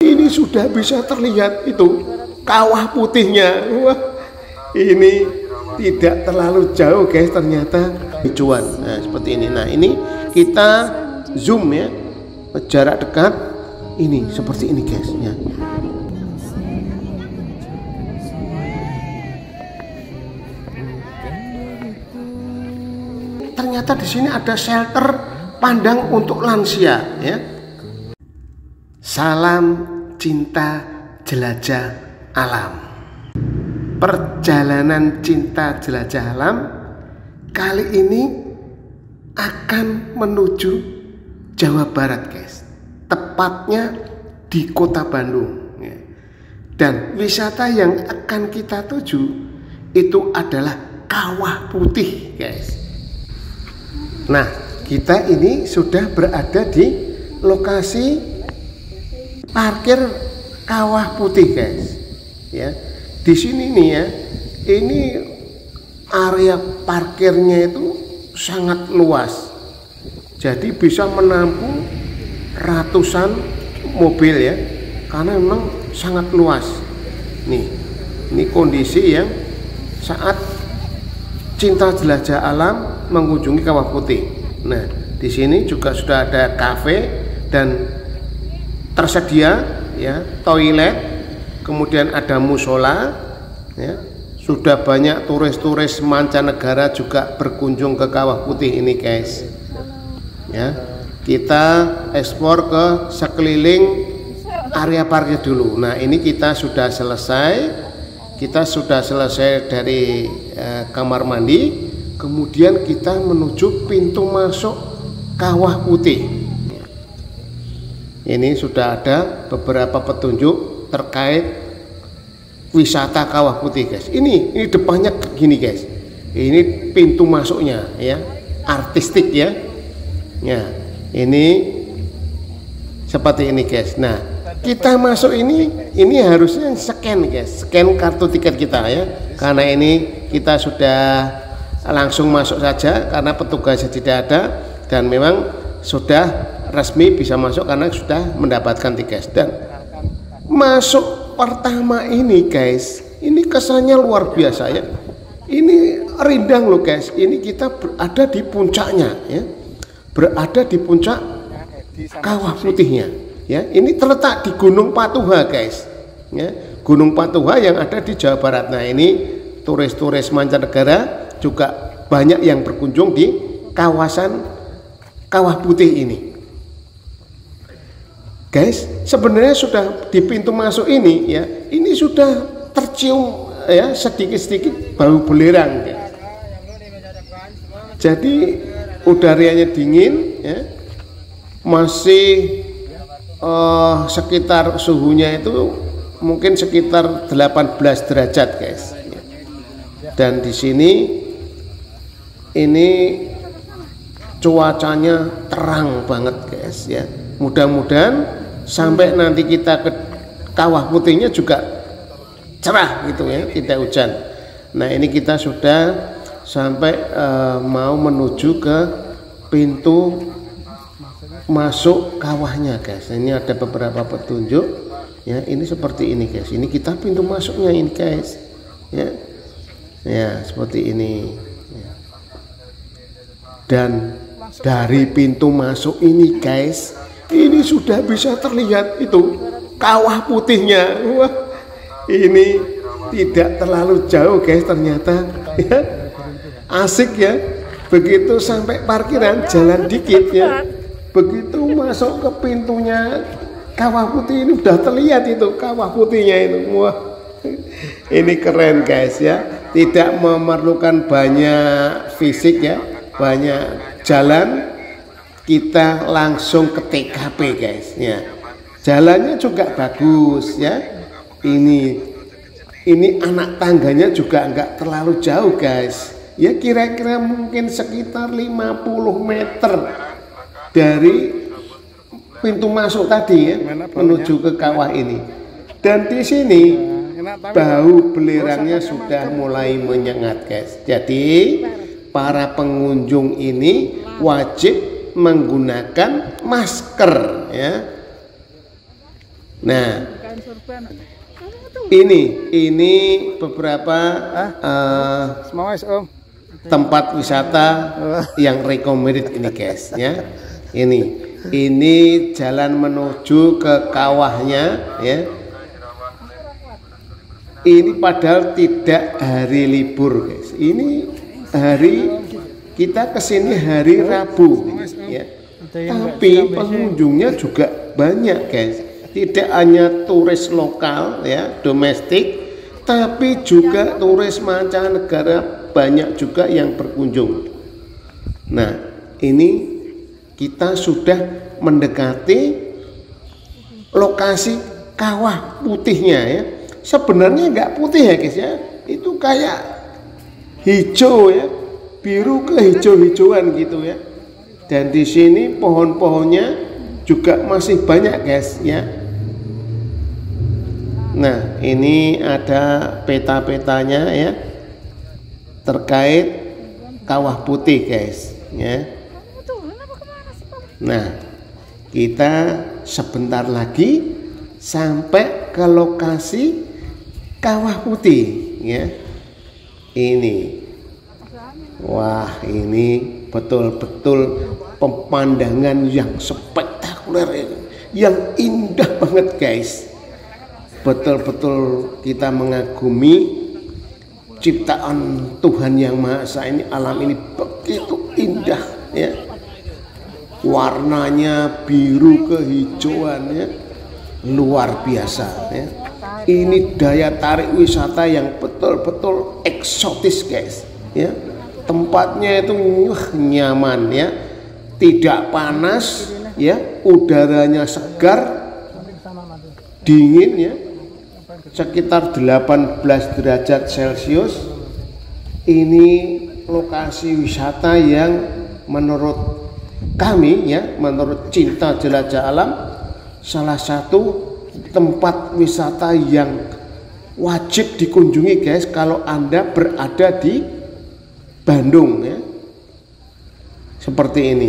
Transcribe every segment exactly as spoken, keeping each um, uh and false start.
ini sudah bisa terlihat itu kawah putihnya. Wah, ini tidak terlalu jauh guys, ternyata hijauan. Nah seperti ini. Nah ini kita zoom ya, jarak dekat ini seperti ini guys ya. Ternyata di sini ada shelter pandang untuk lansia ya. Salam cinta jelajah alam. Perjalanan cinta jelajah alam kali ini akan menuju Jawa Barat guys, tepatnya di kota Bandung ya. Dan wisata yang akan kita tuju itu adalah Kawah Putih guys. Nah kita ini sudah berada di lokasi parkir Kawah Putih guys ya. Di sini nih ya, ini area parkirnya itu sangat luas, jadi bisa menampung ratusan mobil ya, karena memang sangat luas. Nih, ini kondisi yang saat cinta jelajah alam mengunjungi Kawah Putih. Nah, di sini juga sudah ada kafe dan tersedia ya toilet, kemudian ada musola ya. Sudah banyak turis-turis mancanegara juga berkunjung ke Kawah Putih ini guys ya. Kita eksplor ke sekeliling area parkir dulu. Nah ini kita sudah selesai, kita sudah selesai dari eh, kamar mandi, kemudian kita menuju pintu masuk Kawah Putih. Ini sudah ada beberapa petunjuk terkait wisata Kawah Putih guys. Ini ini depannya gini guys. Ini pintu masuknya ya, artistik ya. Ya, ini seperti ini guys. Nah, kita masuk ini ini harusnya scan guys, scan kartu tiket kita ya. Karena ini kita sudah langsung masuk saja karena petugasnya tidak ada dan memang sudah resmi bisa masuk karena sudah mendapatkan tiket. Dan masuk pertama ini guys, ini kesannya luar biasa ya. Ini rindang loh guys. Ini kita berada di puncaknya ya, berada di puncak Kawah Putihnya ya. Ini terletak di Gunung Patuha guys ya, Gunung Patuha yang ada di Jawa Barat. Nah ini turis-turis mancanegara juga banyak yang berkunjung di kawasan Kawah Putih ini guys. Sebenarnya sudah di pintu masuk ini ya, ini sudah tercium ya sedikit-sedikit bau belerang guys. Jadi udaranya dingin ya, masih uh, sekitar suhunya itu mungkin sekitar delapan belas derajat guys. Dan di sini ini cuacanya terang banget guys ya. Mudah-mudahan sampai nanti kita ke Kawah Putihnya juga cerah gitu ya, tidak hujan. Nah ini kita sudah sampai uh, mau menuju ke pintu masuk kawahnya guys. Ini ada beberapa petunjuk ya, ini seperti ini guys. Ini kita pintu masuknya ini guys ya, ya seperti ini ya. Dan dari pintu masuk ini guys, ini sudah bisa terlihat itu Kawah Putihnya. Wah, ini tidak terlalu jauh guys, ternyata ya. Asik ya. Begitu sampai parkiran jalan dikit ya, begitu masuk ke pintunya Kawah Putih ini udah terlihat itu Kawah Putihnya itu. Wah, ini keren guys ya. Tidak memerlukan banyak fisik ya, banyak jalan, kita langsung ke T K P guys ya. Jalannya juga bagus ya. Ini ini anak tangganya juga enggak terlalu jauh guys ya, kira-kira mungkin sekitar lima puluh meter dari pintu masuk tadi ya, menuju ke kawah ini. Dan di sini bau belerangnya sudah mulai menyengat guys. Jadi para pengunjung ini wajib menggunakan masker ya. Nah, ini ini beberapa uh, tempat wisata yang recommended ini guys ya. Ini ini jalan menuju ke kawahnya ya. Ini padahal tidak hari libur guys. Ini hari kita kesini hari Rabu ya. Tapi pengunjungnya juga banyak guys. Tidak hanya turis lokal ya, domestik, tapi juga turis mancanegara banyak juga yang berkunjung. Nah, ini kita sudah mendekati lokasi kawah putihnya ya. Sebenarnya nggak putih ya guys ya, itu kayak hijau ya, biru ke hijau-hijauan gitu ya. Dan di sini pohon-pohonnya juga masih banyak guys ya. Nah, ini ada peta-petanya ya terkait kawah putih guys ya. Nah, kita sebentar lagi sampai ke lokasi kawah putih ya. Ini wah, ini betul-betul pemandangan yang spektakuler, yang indah banget guys. Betul-betul kita mengagumi ciptaan Tuhan Yang Maha Esa ini. Alam ini begitu indah ya, warnanya biru kehijauan ya, luar biasa ya. Ini daya tarik wisata yang betul-betul eksotis guys ya. Tempatnya itu uh, nyaman ya, tidak panas ya, udaranya segar, dingin ya, sekitar delapan belas derajat Celcius. Ini lokasi wisata yang menurut kami ya, menurut Cinta Jelajah Alam, salah satu tempat wisata yang wajib dikunjungi guys kalau Anda berada di Bandung ya. Seperti ini.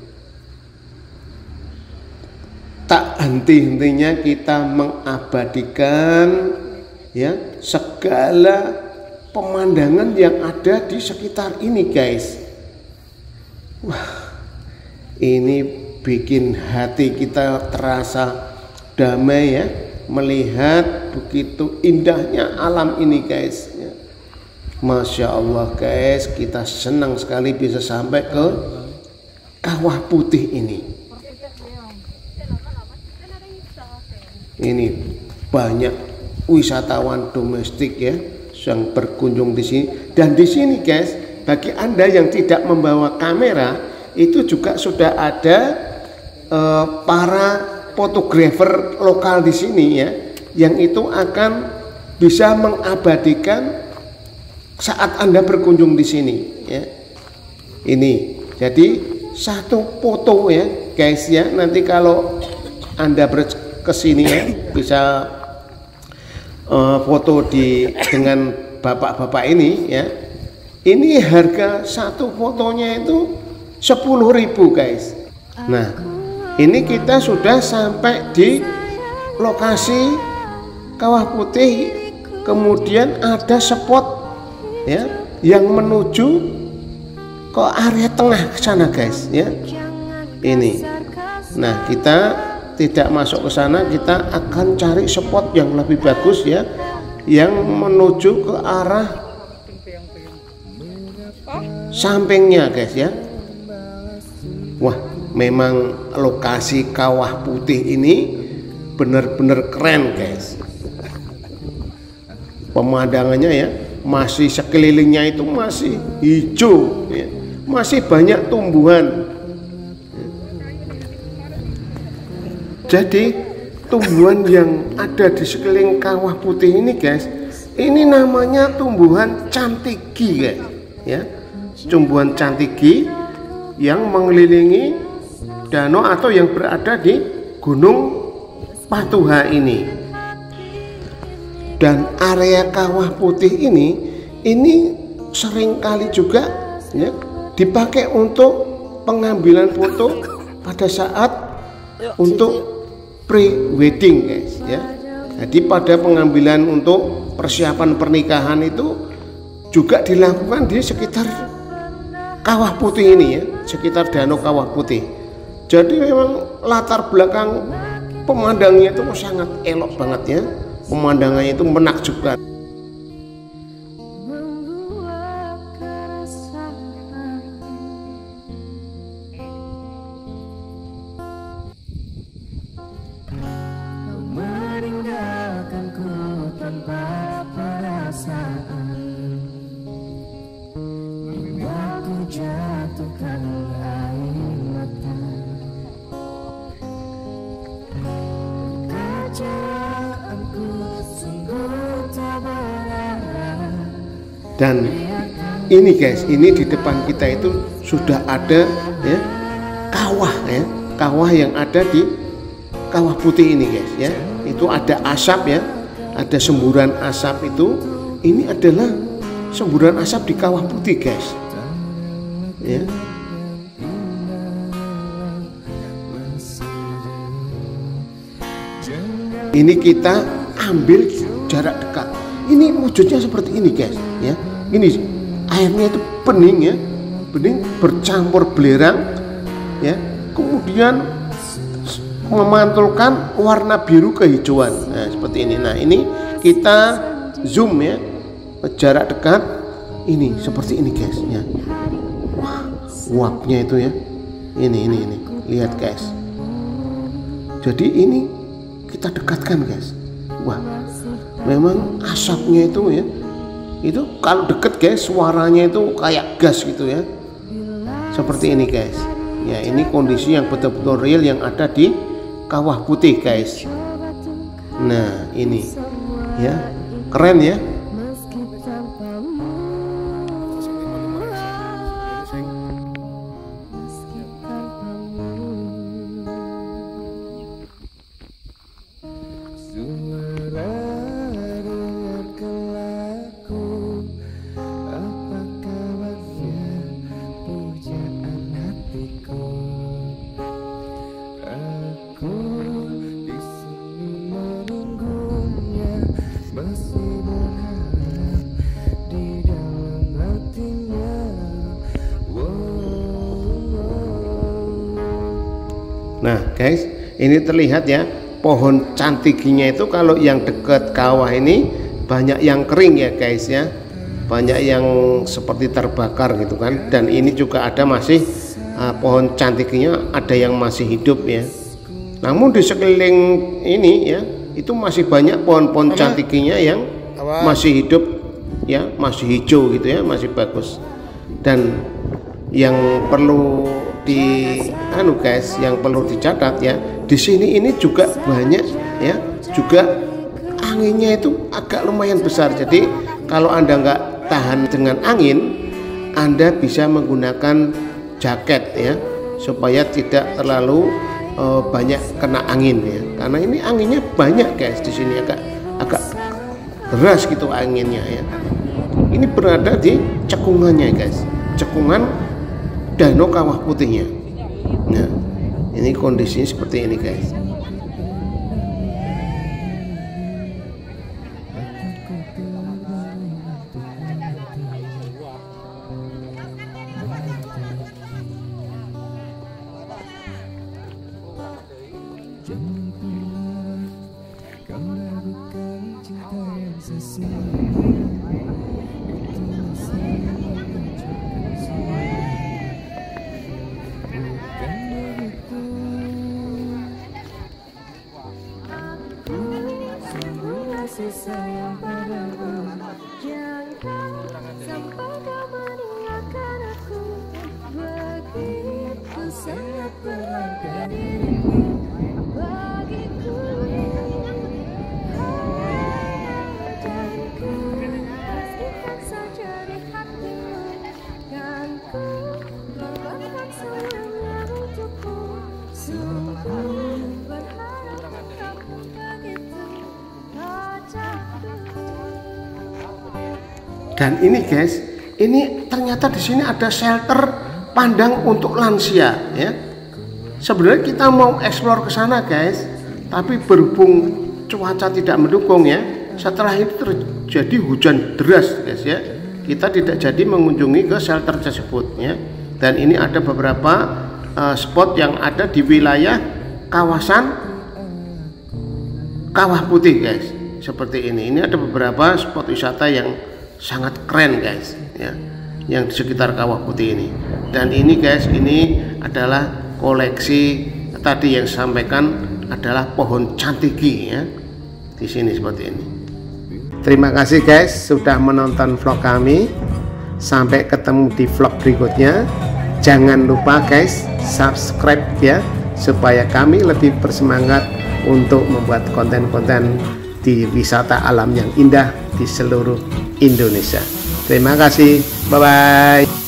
Tak henti-hentinya kita mengabadikan ya segala pemandangan yang ada di sekitar ini guys. Wah, ini bikin hati kita terasa damai ya, melihat begitu indahnya alam ini guys ya. Masya Allah guys, kita senang sekali bisa sampai ke kawah putih ini. Ini banyak wisatawan domestik ya yang berkunjung di sini. Dan di sini guys, bagi Anda yang tidak membawa kamera, itu juga sudah ada eh, para fotografer lokal di sini ya, yang itu akan bisa mengabadikan saat Anda berkunjung di sini ya. Ini jadi satu foto ya guys ya, nanti kalau Anda kesini ya bisa uh, foto di dengan bapak-bapak ini ya. Ini harga satu fotonya itu sepuluh ribu guys. Nah, ini kita sudah sampai di lokasi kawah putih, kemudian ada spot ya yang menuju ke area tengah ke sana guys ya. Ini. Nah, kita tidak masuk ke sana, kita akan cari spot yang lebih bagus ya, yang menuju ke arah sampingnya guys ya. Wah, memang lokasi kawah putih ini benar-benar keren guys. Pemandangannya ya, masih sekelilingnya itu masih hijau ya, masih banyak tumbuhan. Jadi tumbuhan yang ada di sekeliling kawah putih ini guys, ini namanya tumbuhan cantigi guys ya. Tumbuhan cantigi yang mengelilingi danau atau yang berada di Gunung Patuha ini. Dan area kawah putih ini ini seringkali juga ya dipakai untuk pengambilan foto pada saat untuk pre-wedding guys ya. Jadi pada pengambilan untuk persiapan pernikahan itu juga dilakukan di sekitar Kawah Putih ini ya, sekitar Danau Kawah Putih. Jadi memang latar belakang pemandangnya itu sangat elok banget ya, pemandangannya itu menakjubkan. Dan ini guys, ini di depan kita itu sudah ada ya kawah ya, kawah yang ada di Kawah Putih ini guys ya. Itu ada asap ya, ada semburan asap itu. Ini adalah semburan asap di Kawah Putih guys ya. Ini kita ambil jarak dekat. Ini wujudnya seperti ini guys ya. Ini airnya itu bening ya, bening bercampur belerang ya, kemudian memantulkan warna biru kehijauan. Nah seperti ini. Nah ini kita zoom ya, jarak dekat. Ini seperti ini guys ya. Wah, uapnya itu ya. Ini ini ini. Lihat guys. Jadi ini kita dekatkan guys. Wah, memang asapnya itu ya, itu kalau deket guys suaranya itu kayak gas gitu ya, seperti ini guys ya. Ini kondisi yang betul-betul real yang ada di Kawah Putih guys. Nah ini ya, keren ya. Nah guys, ini terlihat ya, pohon cantikinya itu kalau yang dekat kawah ini banyak yang kering ya guys ya, banyak yang seperti terbakar gitu kan. Dan ini juga ada masih uh, pohon cantikinya ada yang masih hidup ya. Namun di sekeliling ini ya, itu masih banyak pohon-pohon cantikinya yang masih hidup ya, masih hijau gitu ya, masih bagus. Dan yang perlu di anu guys, yang perlu dicatat ya, di sini ini juga banyak ya, juga anginnya itu agak lumayan besar. Jadi kalau Anda nggak tahan dengan angin, Anda bisa menggunakan jaket ya, supaya tidak terlalu uh, banyak kena angin ya, karena ini anginnya banyak guys. Di sini agak agak deras gitu anginnya ya. Ini berada di cekungannya guys, cekungan Danau Kawah Putihnya. Nah ini kondisinya seperti ini guys. Sayang padamu, jangan sampai kau meninggalkan aku. Begitu sangat berharga dirimu bagiku. Dan ku pastikan saja di hatimu, kan ku lupakan semuanya untukmu. Sungguh berharap kamu begitu. Dan ini guys, ini ternyata di sini ada shelter pandang untuk lansia ya. Sebenarnya kita mau explore ke sana guys, Tapi berhubung cuaca tidak mendukung ya, setelah itu terjadi hujan deras guys ya, kita tidak jadi mengunjungi ke shelter tersebut ya. Dan ini ada beberapa uh, spot yang ada di wilayah kawasan Kawah Putih guys, seperti ini. Ini ada beberapa spot wisata yang sangat keren guys ya, yang di sekitar Kawah Putih ini. Dan ini guys, ini adalah koleksi tadi yang sampaikan adalah pohon cantigi ya, di sini seperti ini. Terima kasih guys sudah menonton vlog kami. Sampai ketemu di vlog berikutnya. Jangan lupa guys subscribe ya, supaya kami lebih bersemangat untuk membuat konten-konten di wisata alam yang indah di seluruh Indonesia. Terima kasih, bye bye.